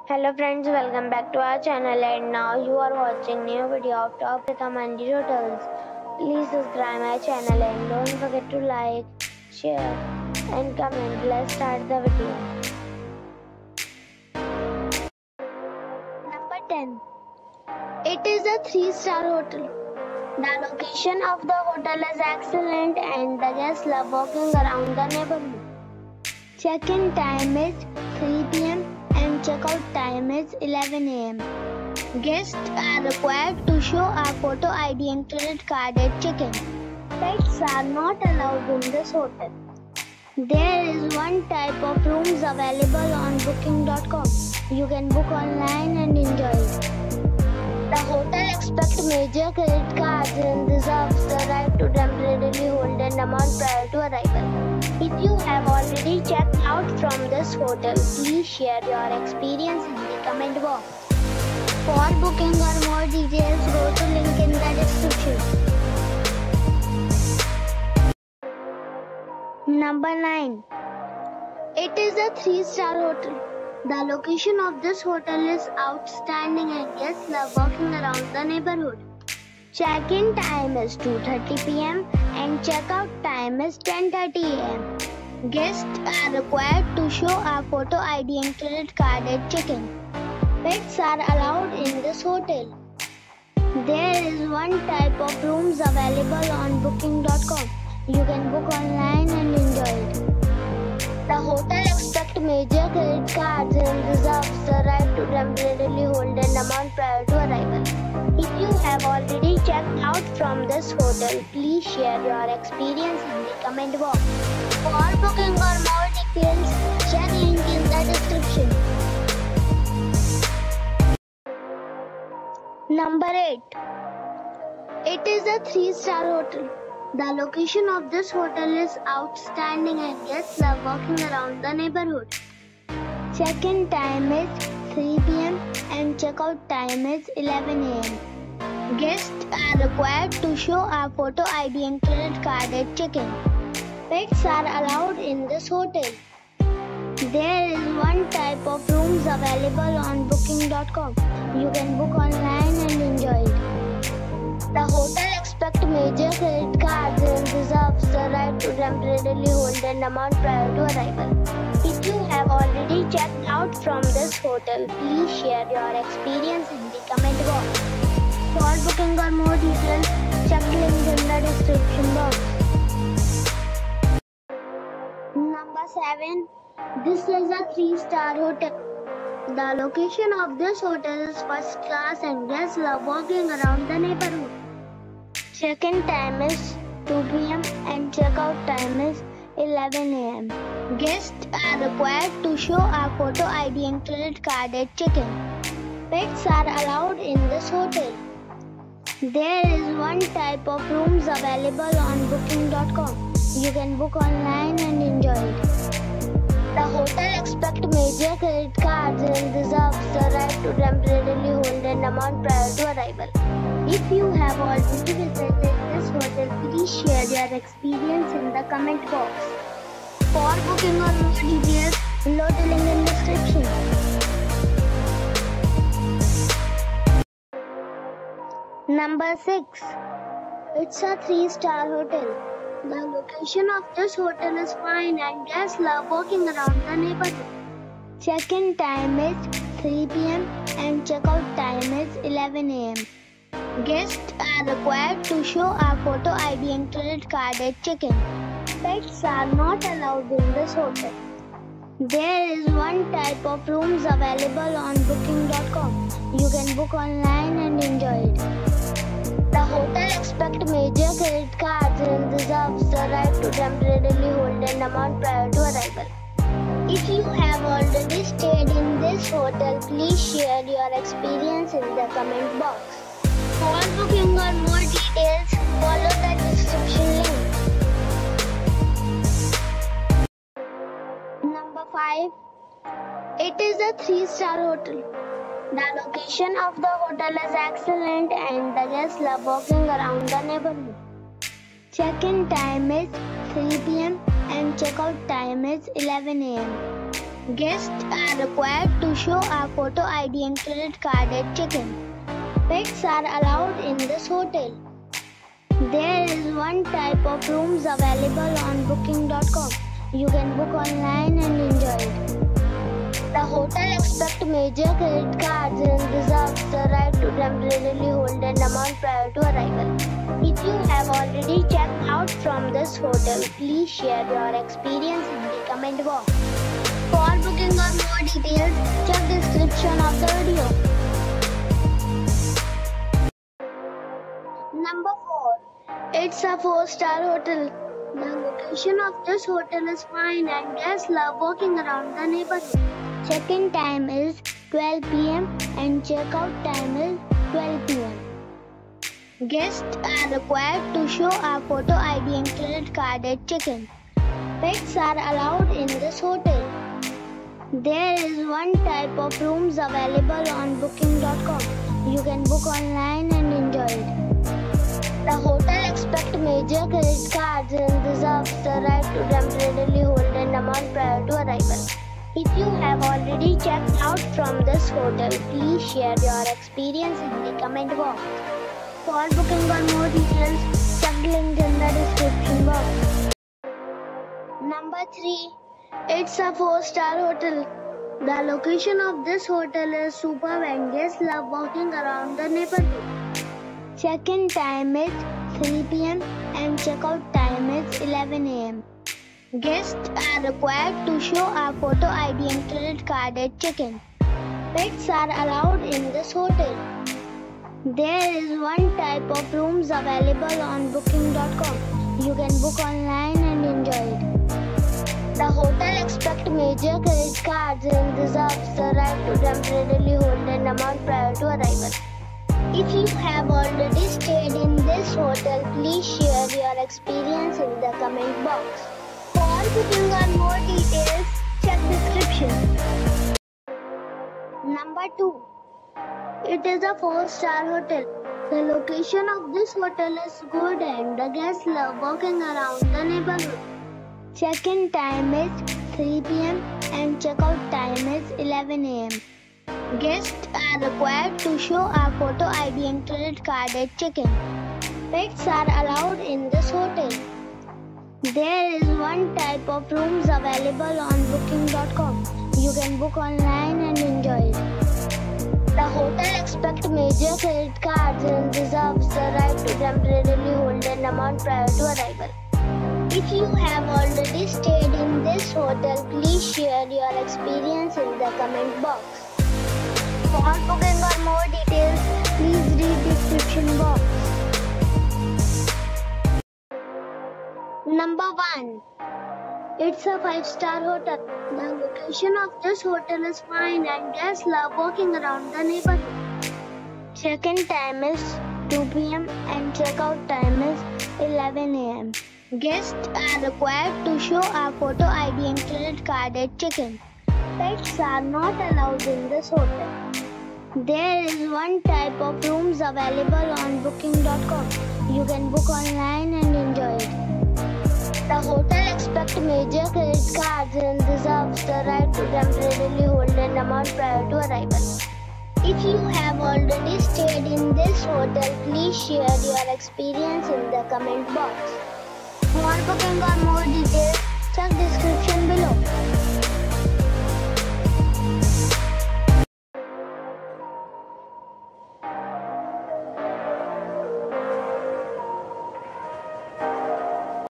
Hello friends, welcome back to our channel and now you are watching new video of top recommended hotels. Please subscribe my channel and don't forget to like, share and comment. Let's start the video. Number 10. It is a 3-star hotel. The location of the hotel is excellent and the guests love walking around the neighborhood. Check-in time is 3 p.m. and check-out time is 11 a.m. Guests are required to show a photo ID and credit card at check-in. Pets are not allowed in this hotel. There is one type of rooms available on booking.com. You can book online and enjoy it. The hotel expects major credit cards and reserves the right to temporarily hold an amount prior to arrival. If you have already checked out from this hotel, please share your experience in the comment box. For booking or more details, go to link in the description. Number 9. It is a 3-star hotel. The location of this hotel is outstanding and guests love walking around the neighborhood. Check-in time is 2:30 p.m. and check-out time is 10:30 a.m. Guests are required to show a photo ID and credit card at check-in. Pets are allowed in this hotel. There is one type of rooms available on booking.com. You can book online and enjoy it. The hotel expects major credit cards and reserves the right to temporarily hold an amount prior to arrival. If you have already checked out from this hotel, please share your experience in the comment box. For booking or more details, check link in the description. Number 8. It is a 3-star hotel. The location of this hotel is outstanding and guests love walking around the neighborhood. Check-in time is 3 p.m. and check-out time is 11 a.m. Guests are required to show a photo ID and credit card at check-in. Pets are allowed in this hotel. There is one type of rooms available on booking.com. You can book online and enjoy it. The hotel expects major credit cards and reserves the right to temporarily hold an amount prior to arrival. If you have already checked out from this hotel, please share your experience in the comment box. For booking or more details, check link in the description box. Number 7. This is a 3-star hotel. The location of this hotel is first class and guests love walking around the neighborhood. Check-in time is 2 p.m. and check-out time is 11 a.m. Guests are required to show a photo ID and credit card at check-in. Pets are allowed in this hotel. There is one type of rooms available on booking.com. You can book online and enjoy it. The hotel expects major credit cards and reserves the right to temporarily hold an amount prior to arrival. If you have already visited this hotel, please share your experience in the comment box. For booking or more details, below the link in the description. Number 6. It's a 3-star hotel. The location of this hotel is fine and guests love walking around the neighborhood. Check-in time is 3 p.m. and check-out time is 11 a.m. Guests are required to show a photo ID and credit card at check-in. Pets are not allowed in this hotel. There is one type of rooms available on booking.com. You can book online and enjoy it. The hotel expects major credit cards and reserves the right to temporarily hold an amount prior to arrival. If you have already stayed in this hotel, please share your experience in the comment box. For booking or more details, follow the description link. Number 5. It is a 3-star hotel. The location of the hotel is excellent and the guests love walking around the neighborhood. Check-in time is 3 p.m. and check-out time is 11 a.m. Guests are required to show a photo ID and credit card at check-in. Pets are allowed in this hotel. There is one type of rooms available on booking.com. You can book online and enjoy it. The hotel accepts major credit cards and reserves the right to temporarily hold an amount prior to arrival. If you have already checked out from this hotel, please share your experience in the comment box. For booking or more details, check description of the video. Number 4. It's a 4-star hotel. The location of this hotel is fine and guests love walking around the neighborhood. Check-in time is 12 p.m. and check-out time is 12 p.m. Guests are required to show a photo ID and credit card at check-in. Pets are allowed in this hotel. There is one type of rooms available on booking.com. You can book online and enjoy it. The hotel accepts major credit cards and reserves the right to temporarily hold an amount prior to arrival. If you have already checked out from this hotel, please share your experience in the comment box. For booking or more details, check the link in the description box. Number 3. It's a 4-star hotel. The location of this hotel is superb and guests love walking around the neighborhood. Check-in time is 3 p.m. and check-out time is 11 a.m. Guests are required to show a photo ID and credit card at check-in. Pets are allowed in this hotel. There is one type of rooms available on booking.com. You can book online and enjoy it. The hotel accepts major credit cards and reserves the right to temporarily hold an amount prior to arrival. If you have already stayed in this hotel, please share your experience in the comment box. For booking or more details, check description. Number 2. It is a 4-star hotel. The location of this hotel is good and the guests love walking around the neighborhood. Check-in time is 3 p.m. and check-out time is 11 a.m. Guests are required to show a photo ID and credit card at check-in. Pets are allowed in this hotel. There is one type of rooms available on booking.com. You can book online and enjoy it. The hotel accepts major credit cards and reserves the right to temporarily hold an amount prior to arrival. If you have already stayed in this hotel, please share your experience in the comment box. For booking or more details, please read description box. Number 1. It's a 5-star hotel. The location of this hotel is fine and guests love walking around the neighborhood. Check-in time is 2 p.m. and check-out time is 11 a.m. Guests are required to show a photo ID and credit card at check-in. Pets are not allowed in this hotel. There is one type of rooms available on booking.com. You can book online and enjoy it. The hotel accepts major credit cards and reserves the right to temporarily hold an amount prior to arrival. If you have already stayed in this hotel, please share your experience in the comment box. For booking or more details, check description below.